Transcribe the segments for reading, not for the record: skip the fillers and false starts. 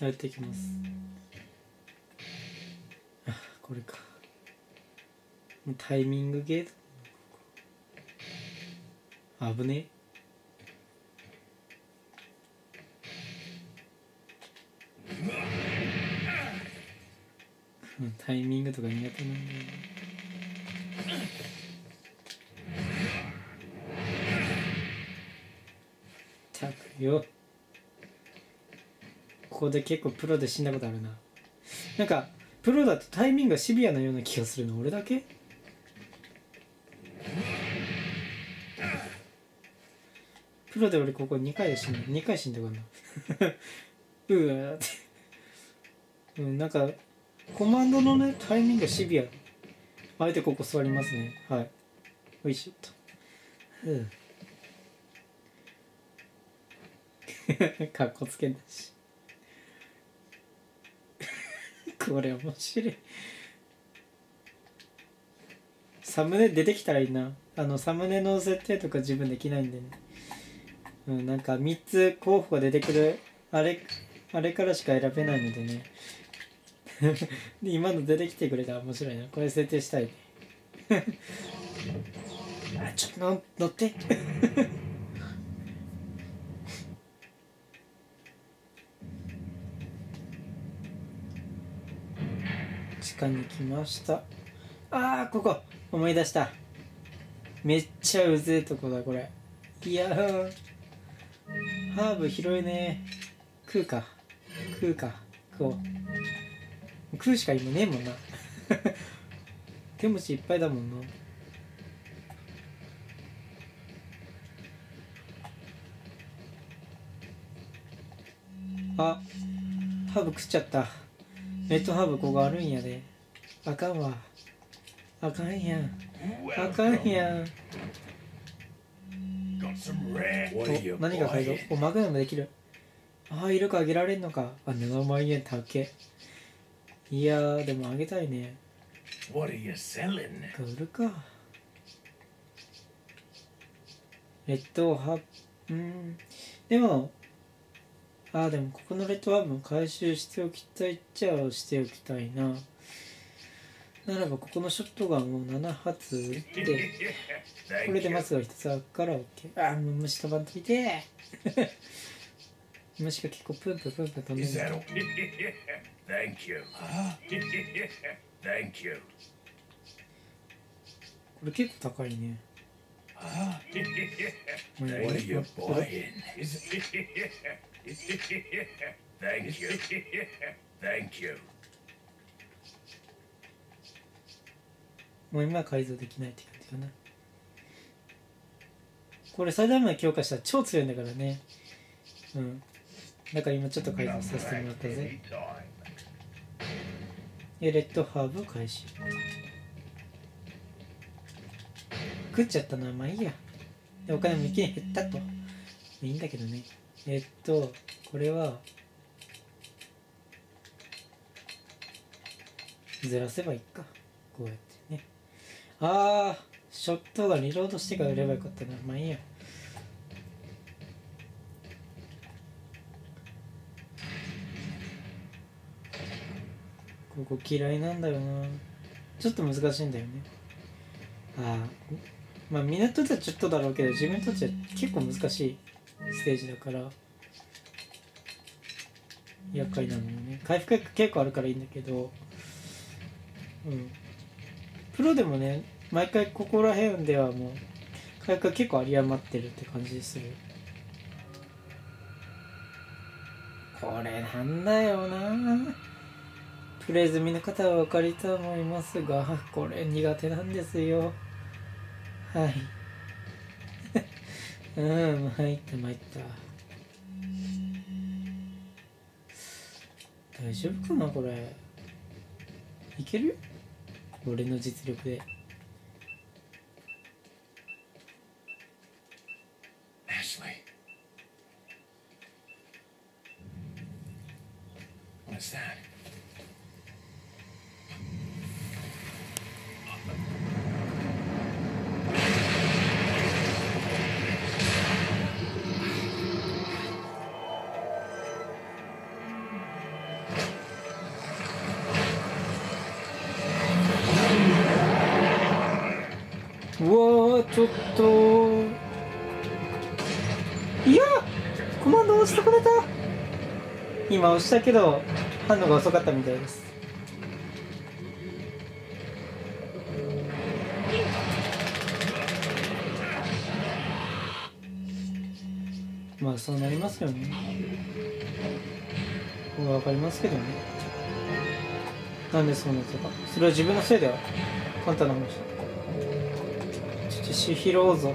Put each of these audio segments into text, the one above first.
やっていきます。あ、これか。タイミングゲート危ねえ。タイミングとか苦手なんだよね。たくよ。ここで結構プロで死んだことあるな。なんかプロだとタイミングがシビアなような気がするの。俺だけ？プロで俺ここ2回で死んだ。2回死んだかな。うわーって。なんかコマンドのねタイミングがシビア。あえてここ座りますね。はい。おいしょっと。かっこつけんだし。これ面白い。サムネ出てきたらいいな。サムネの設定とか自分できないんでね。なんか3つ候補が出てくるあれからしか選べないのでね。で今の出てきてくれたら面白いな。これ設定したいね。あ、ちょっと乗って。地下に来ました。あー、ここ思い出した。めっちゃうぜえとこだこれ。いやー、ハーブ広いね。食うか食おう。食うしか今ねえもんな。手持ちいっぱいだもんな。あ、ハーブ食っちゃった。レッドハーブここあるんやで。あかんわ。あかんやん。あかんやん。お、何が改造？お、マグナムできる。ああ、イルカあげられんのか。あ、7万円たけ。いやー、でもあげたいね。売るか。レッドハーブ、でも、でもここのレッドハーブも回収しておきたいっちゃしておきたいな。ならばここのショットガンを7発撃って、これでマスが1つあるから OK。あ、もう虫飛ばんといて。虫が結構プンプン飛んでる。これ結構高いね。もう今は改造できないって感じかな。これ最大まで強化したら超強いんだからね。だから今ちょっと改造させてもらったぜ。レッドハーブ開始。食っちゃったな。まあいいや。でお金も一気に減ったと。いいんだけどね。これはずらせばいいか。こうやってね。ショットがリロードしてから売ればよかったな。まあいいや。ここ嫌いなんだよな。ちょっと難しいんだよね。まあみんなにとってはちょっとだろうけど、自分にとっては結構難しいステージだから厄介なのよね。回復が結構あるからいいんだけど、プロでもね、毎回ここら辺ではもう回復が結構有り余ってるって感じでする。これなんだよな。プレイ済みの方はお分かりと思いますが、これ苦手なんですよ。はい。参った。大丈夫かなこれ。いける？俺の実力で。 What's that? ちょっといやコマンド押してくれた。今押したけど反応が遅かったみたいです。まあそうなりますよね。わかりますけどね。なんでそうなったか。それは自分のせいでは簡単な話だ。父拾おうぞ。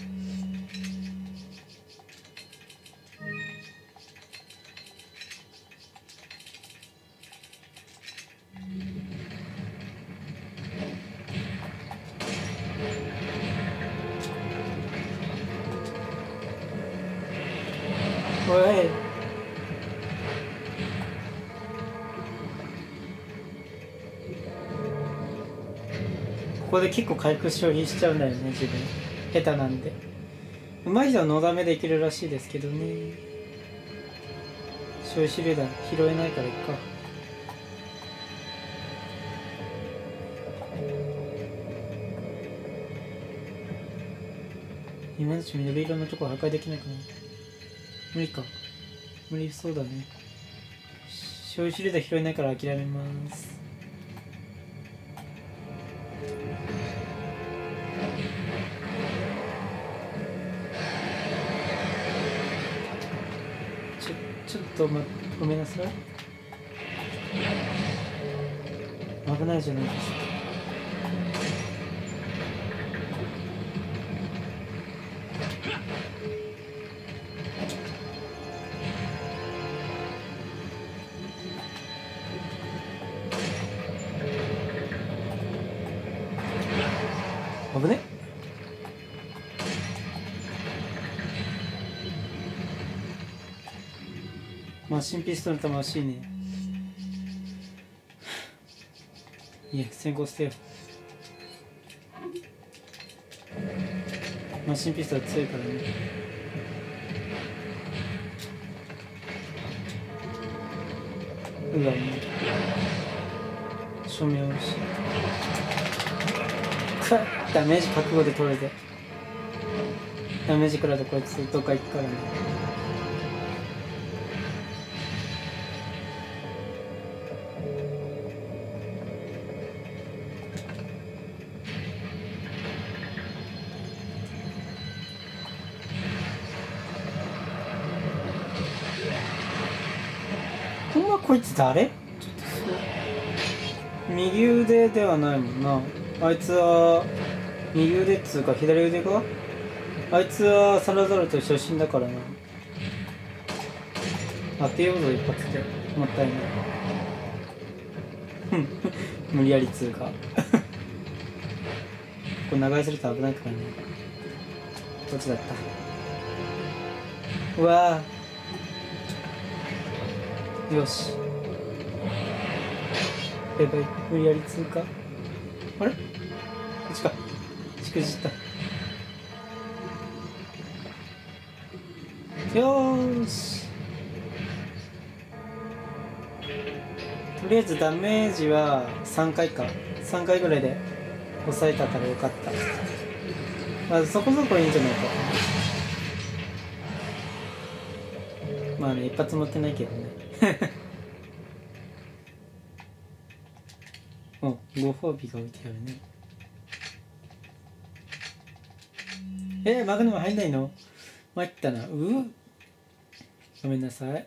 おい。ここで結構回復消費しちゃうんだよね、自分。下手なんで。上手い人はのだめできるらしいですけどね。消費レーダー拾えないからいっか。今のうち緑色のとこ破壊できないかな。無理か。無理そうだね。消費レーダー拾えないから諦めます。ちょっとごめんなさい。危ないじゃないですか。危ね。マシンピストルの弾欲しいね。いや先行してよ。マシンピストル強いからね。うわもう照明欲しい。ダメージ覚悟で取れて。ダメージ食らうとこいつどっか行くからね。ほんまこいつ誰？ちょっとそう右腕ではないもんな。あいつは右腕っつうか左腕か。あいつはサラザルと初心だからな。当てようぞ一発で。もったいない無理やり通過これ長居すると危ないからね。どっちだった。うわーよし。やばい無理やり通過。あれこっちか。しくじった。よーし。とりあえずダメージは3回か。3回ぐらいで抑えたからよかった。まあそこそこいいんじゃないか。まあね一発持ってないけどねおご褒美が置いてあるね。マグネム入んないの？参ったな。ごめんなさい。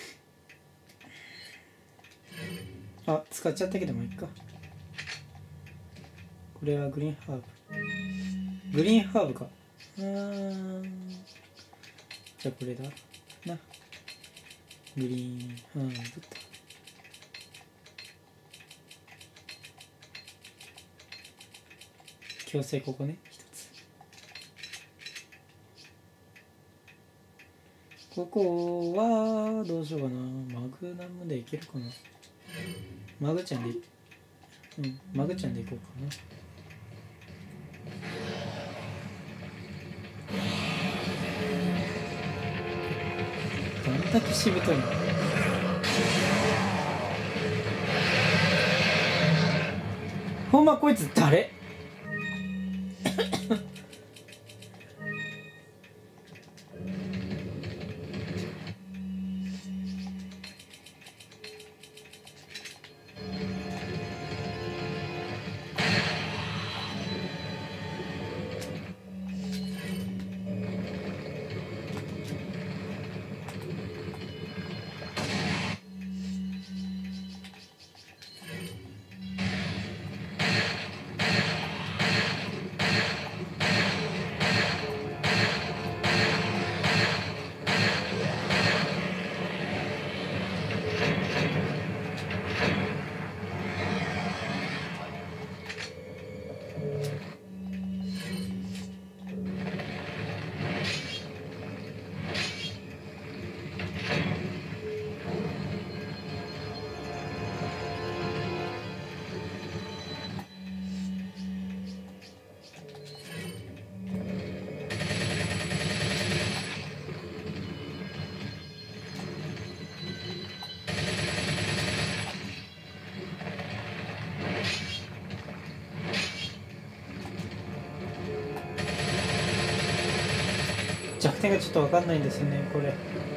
あ、使っちゃったけどもういいか。これはグリーンハーブ。グリーンハーブか。じゃあこれだな。グリーンハーブと。強制ここね一つ。ここはどうしようかな。マグナムでいけるかな。マグちゃんでマグちゃんでいこうかな。どんだけしぶといの。ほんまこいつ誰点がちょっと分かんないんですよねこれ。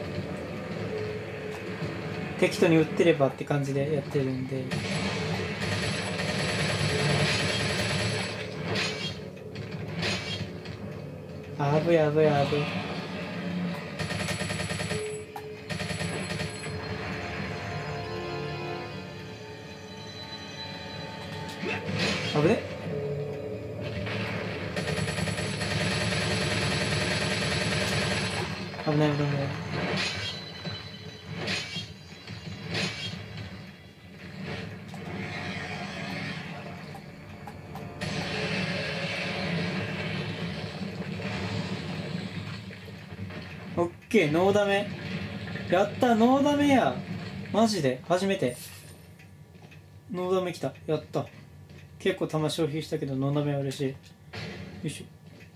適当に打ってればって感じでやってるんで。あぶいあぶいあぶい。あぶね。危ない危ない危ない。オッケー、ノーダメ。やった、ノーダメや。マジで初めてノーダメきた。やった。結構弾消費したけどノーダメは嬉しい。よいし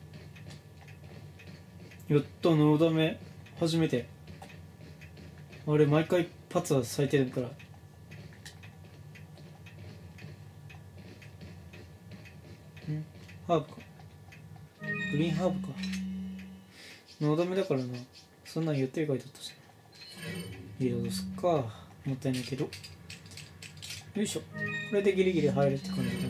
ょ。やった、ノーダメ初めて。あれ毎回パツは最低だから。ハーブか、グリーンハーブか。ノーダメだからな。そんなん言ってる書いてあったしな。リロードすっか。もったいないけど。よいしょ。これでギリギリ入るって感じだ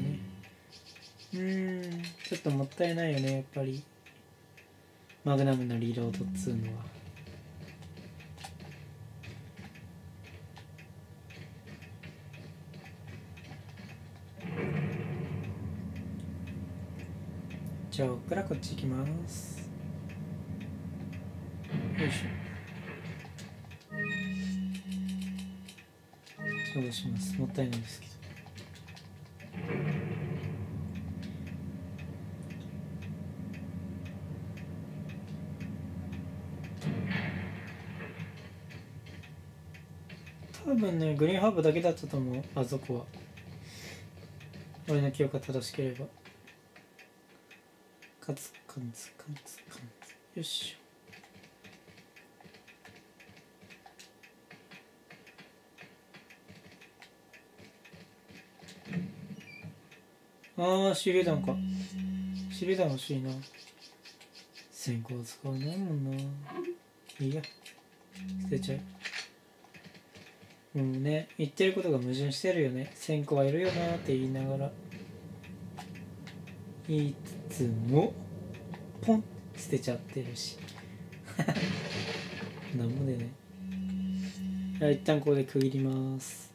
ね。ちょっともったいないよねやっぱり。マグナムのリロードっつうのは。じゃあここからこっち行きます。よいしょ。そうします。もったいないですけど。多分ねグリーンハーブだけだったと思う、あそこは。俺の記憶が正しければ。カツカツカツカツ。よしょ。ああ手榴弾か。手榴弾欲しいな。線香使わないもんな。いいや捨てちゃう。ね、言ってることが矛盾してるよね。線香はいるよなって言いながら言いつつもポン捨てちゃってるしなんもでね。一旦ここで区切ります。